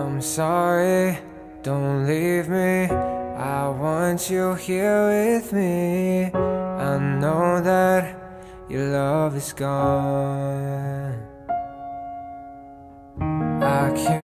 I'm sorry, don't leave me. I want you here with me. I know that your love is gone. I can't